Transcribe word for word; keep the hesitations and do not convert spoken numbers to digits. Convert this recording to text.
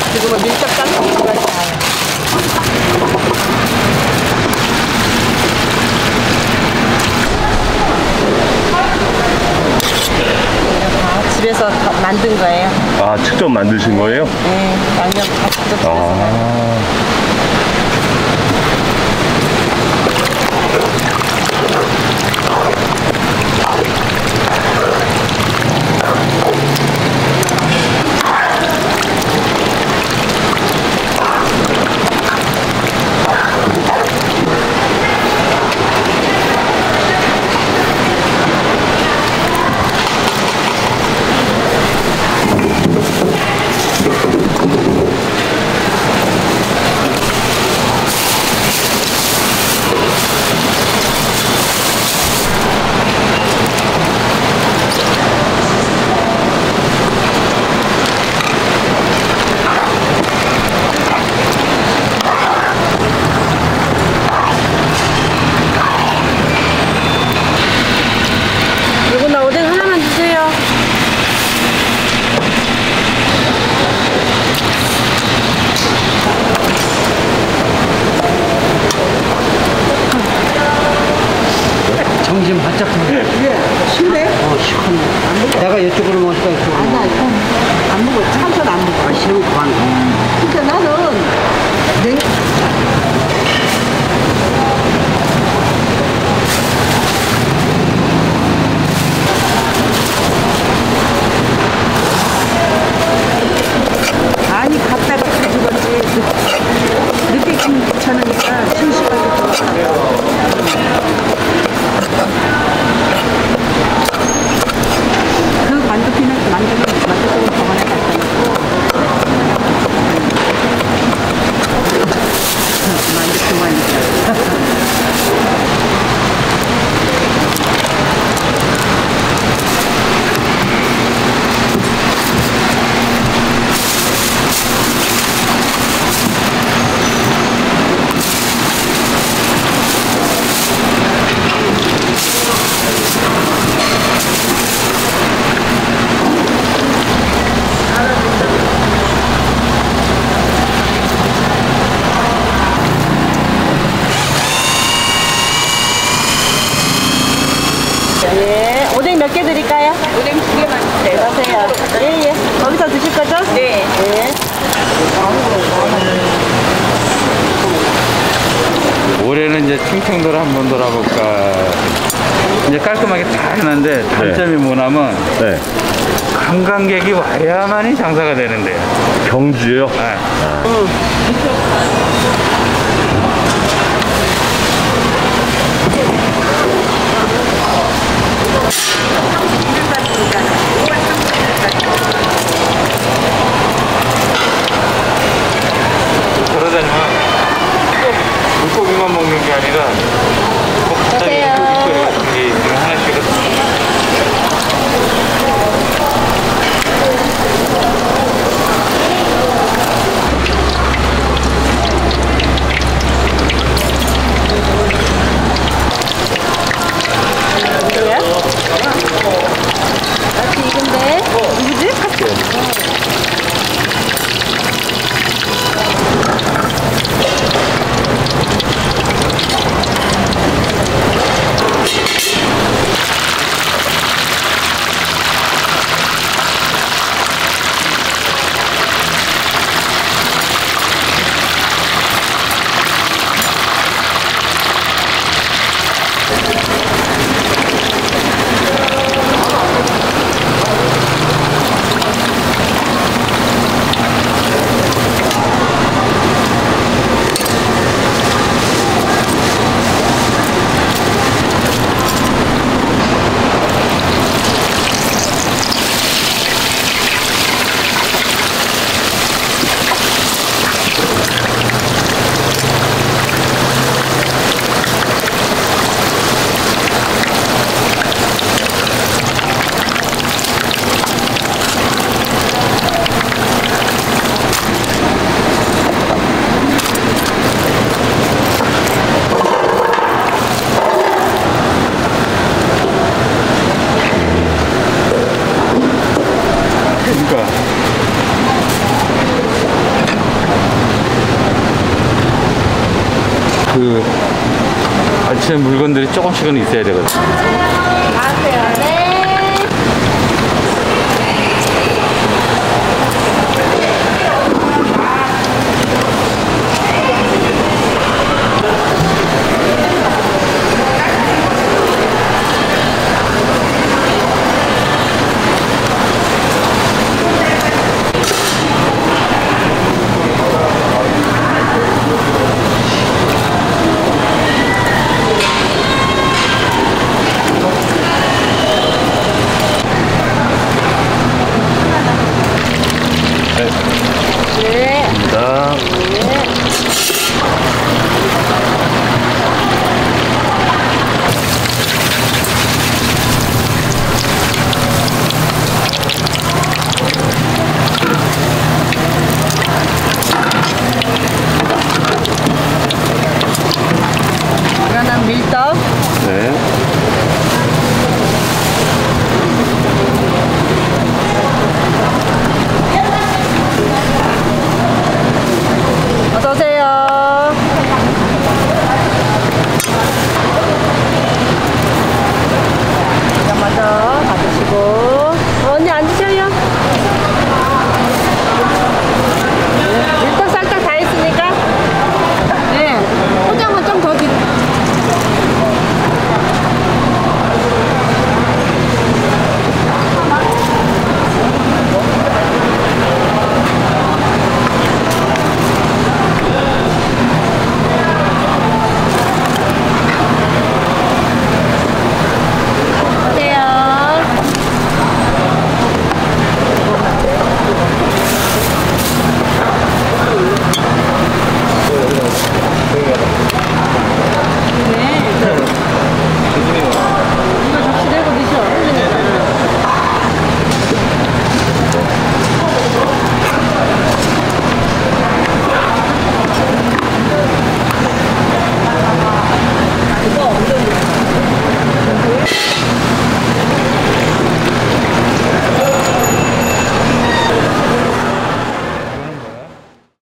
지금은 밀접 짬뽕이가 있어요. 집에서 만든 거예요. 아, 직접 만드신 거예요? 네, 양념 다 직접 집에서 아. 정신 바짝 차려. 신데? 어, 시원해. 내가 이쪽으로 먹을까, 이쪽으로? 아니야, 이건 안 먹어. 참선 안 먹어. 아, 싫으면 그만. 그러니까 나는 냉... 아니, 갔다가 가져갔지. 늦게 좀 귀찮으니까 심심하게 들어가. 그 만두피는 만두는 만두국을 병원에 갖다 놓고 만두피만 있어. 예, 오뎅 몇 개 드릴까요? 오뎅 두 개만 주세요. 하세요. 예, 예. 거기서 드실 거죠? 네. 예. 올해는 이제 충청도를 한번 돌아볼까. 이제 깔끔하게 다 해놨는데 단점이 네. 뭐냐면 네. 관광객이 와야만이 장사가 되는데요. 경주요? 네. 아. 응. 돌아다니면 물고기만 먹는 게 아니라 뭐 갑자기 물고기 같은 게 있으면 하나씩은 누구야? 나한테 이건데? 누구지? 그 아침에 물건들이 조금씩은 있어야 되거든요. 나왔어요. 네. 네. 네. 감사합니다. 네.